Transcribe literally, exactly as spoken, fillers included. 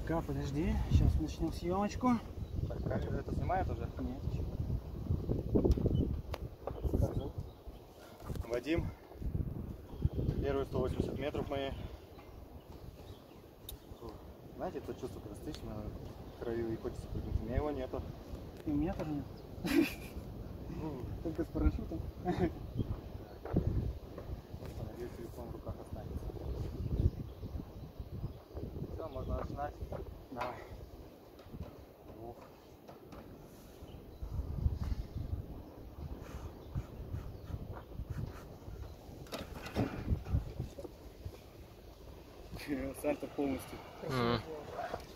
Пока, подожди, сейчас начнем съемочку. Так, камера это снимает уже? Нет. Как зовут? Вадим. Первые сто восемьдесят метров мои. Знаете, это чувство, когда стоишь на краю и хочется прыгнуть. У меня его нету. И у меня тоже нет. Только с парашютом. Просто, надеюсь, телефон в руках останется. Все, можно начинать. Давай. Ух. Сальто полностью. Mm.